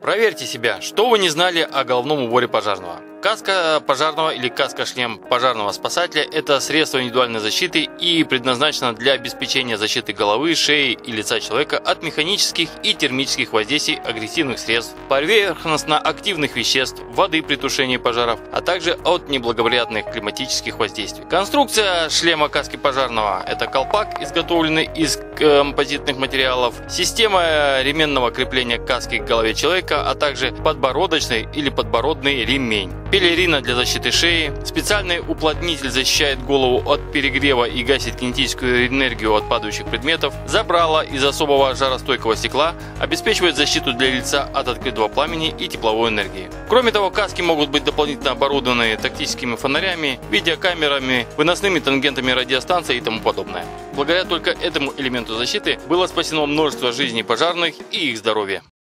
Проверьте себя, что вы не знали о головном уборе пожарного. Каска пожарного или каска-шлем пожарного спасателя – это средство индивидуальной защиты и предназначено для обеспечения защиты головы, шеи и лица человека от механических и термических воздействий агрессивных средств, поверхностно-активных веществ, воды при тушении пожаров, а также от неблагоприятных климатических воздействий. Конструкция шлема каски пожарного – это колпак, изготовленный из композитных материалов, система ременного крепления каски к голове человека, а также подбородочный или подбородный ремень. Пелерина для защиты шеи. Специальный уплотнитель защищает голову от перегрева и гасит кинетическую энергию от падающих предметов. Забрало из особого жаростойкого стекла обеспечивает защиту для лица от открытого пламени и тепловой энергии. Кроме того, каски могут быть дополнительно оборудованы тактическими фонарями, видеокамерами, выносными тангентами радиостанций и тому подобное. Благодаря только этому элементу защиты было спасено множество жизней пожарных и их здоровья.